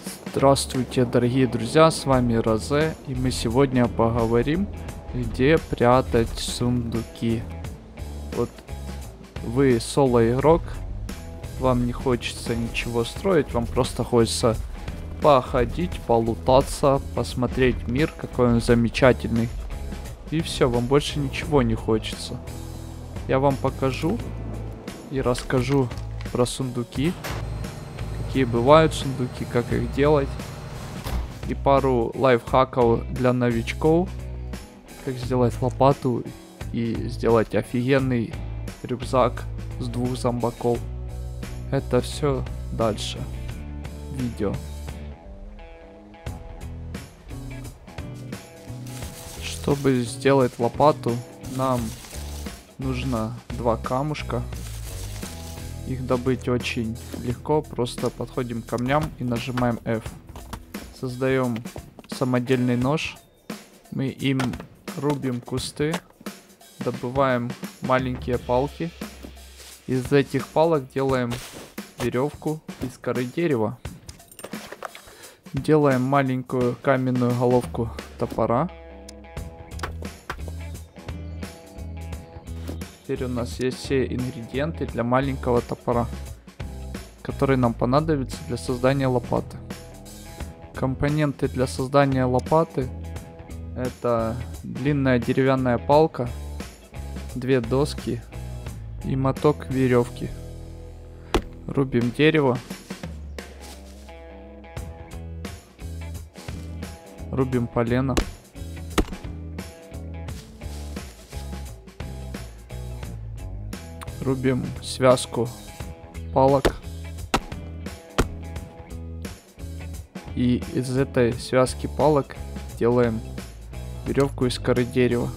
Здравствуйте, дорогие друзья, с вами Розе, и мы сегодня поговорим, где прятать сундуки. Вот вы соло-игрок, вам не хочется ничего строить, вам просто хочется походить, полутаться, посмотреть мир, какой он замечательный. И все, вам больше ничего не хочется. Я вам покажу и расскажу про сундуки. Какие бывают сундуки, как их делать. И пару лайфхаков для новичков. Как сделать лопату и сделать офигенный рюкзак с 2 зомбаков. Это все дальше. Видео. Чтобы сделать лопату, нам нужно 2 камушка. Их добыть очень легко, просто подходим к камням и нажимаем F. Создаем самодельный нож. Мы им рубим кусты, добываем маленькие палки. Из этих палок делаем веревку из коры дерева. Делаем маленькую каменную головку топора. Теперь у нас есть все ингредиенты для маленького топора, который нам понадобится для создания лопаты. Компоненты для создания лопаты — это длинная деревянная палка, 2 доски и моток веревки. Рубим дерево. Рубим полено. Рубим связку палок. И из этой связки палок делаем веревку из коры дерева.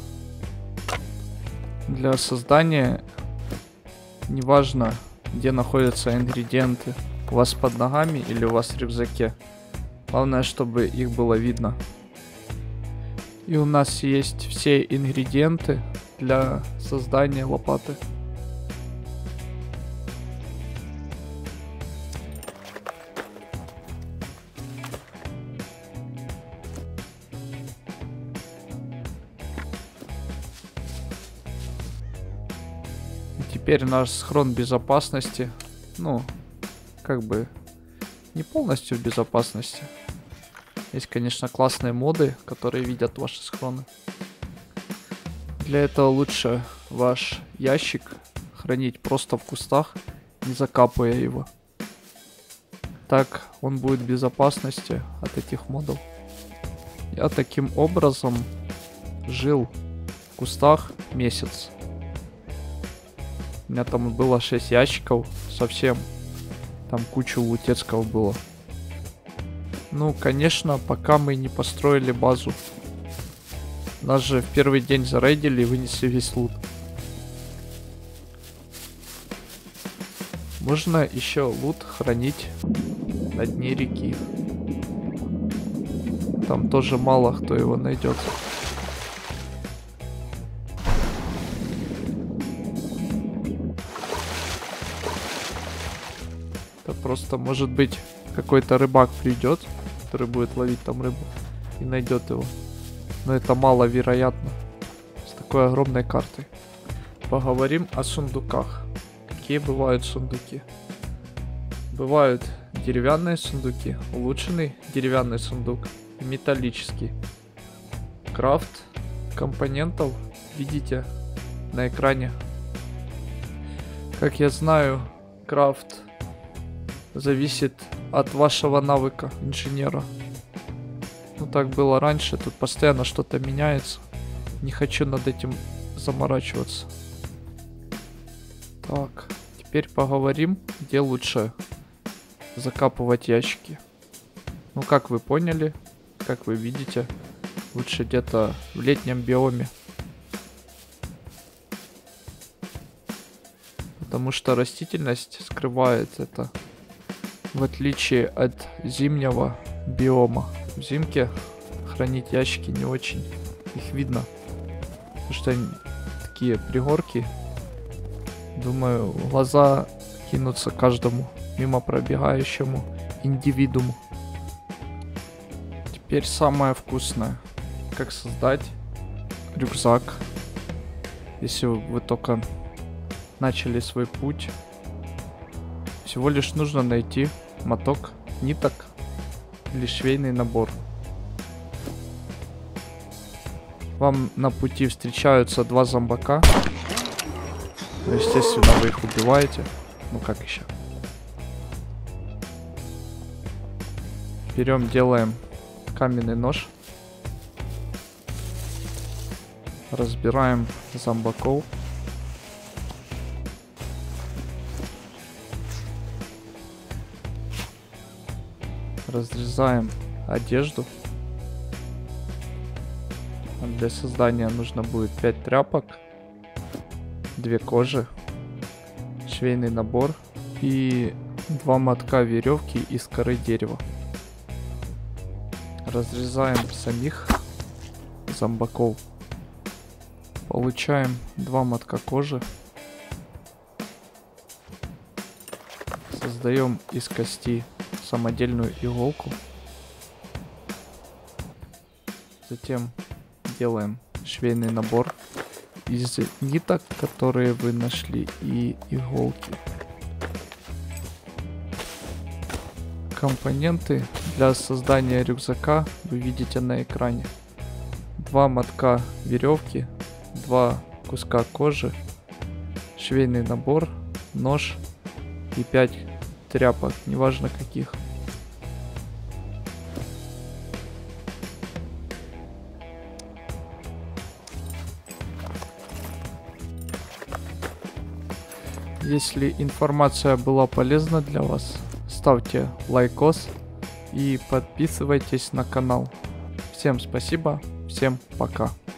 Для создания неважно, где находятся ингредиенты, у вас под ногами или у вас в рюкзаке. Главное, чтобы их было видно. И у нас есть все ингредиенты для создания лопаты. Теперь наш схрон безопасности, ну, как бы не полностью в безопасности. Есть, конечно, классные моды, которые видят ваши схроны. Для этого лучше ваш ящик хранить просто в кустах, не закапывая его. Так он будет в безопасности от этих модов. Я таким образом жил в кустах месяц. У меня там было 6 ящиков совсем. Там куча лутецкого было. Ну, конечно, пока мы не построили базу. Нас же в первый день зарейдили и вынесли весь лут. Можно еще лут хранить на дне реки. Там тоже мало кто его найдет. Просто, может быть, какой-то рыбак придет, который будет ловить там рыбу и найдет его. Но это маловероятно с такой огромной картой. Поговорим о сундуках. Какие бывают сундуки? Бывают деревянные сундуки, улучшенный деревянный сундук и металлический. Крафт компонентов видите на экране. Как я знаю, крафт зависит от вашего навыка инженера. Ну так было раньше, тут постоянно что-то меняется. Не хочу над этим заморачиваться. Так, теперь поговорим, где лучше закапывать ящики. Ну как вы поняли, как вы видите, лучше где-то в летнем биоме. Потому что растительность скрывает это. В отличие от зимнего биома. В зимке хранить ящики не очень. Их видно. Потому что они такие пригорки. Думаю, в глаза кинутся каждому мимо пробегающему индивидууму. Теперь самое вкусное. Как создать рюкзак. Если вы только начали свой путь. Всего лишь нужно найти моток ниток или швейный набор. Вам на пути встречаются два зомбака. Ну, естественно, вы их убиваете. Ну как еще? Берем, делаем каменный нож. Разбираем зомбаков. Разрезаем одежду. Для создания нужно будет 5 тряпок, 2 кожи, швейный набор и 2 мотка веревки из коры дерева. Разрезаем самих зомбаков. Получаем 2 мотка кожи. Создаем из кости самодельную иголку. Затем делаем швейный набор из ниток, которые вы нашли, и иголки. Компоненты для создания рюкзака вы видите на экране. 2 мотка веревки, 2 куска кожи, швейный набор, нож и 5 тряпок, неважно каких. Если информация была полезна для вас, ставьте лайкос и подписывайтесь на канал. Всем спасибо, всем пока.